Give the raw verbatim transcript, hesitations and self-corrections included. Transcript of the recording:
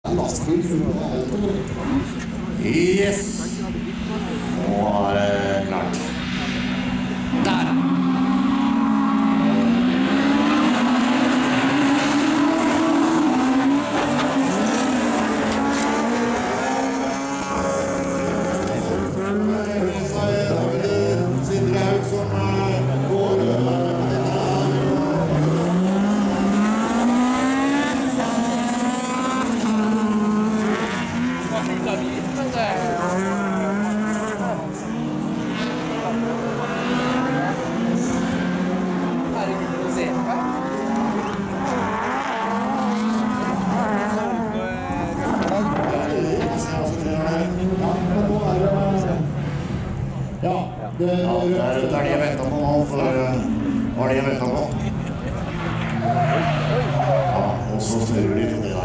Yes! Nå er det klart. Der! Ja, det er det jeg ventet på nå, for det var det jeg ventet på. Ja, og så snur de til det.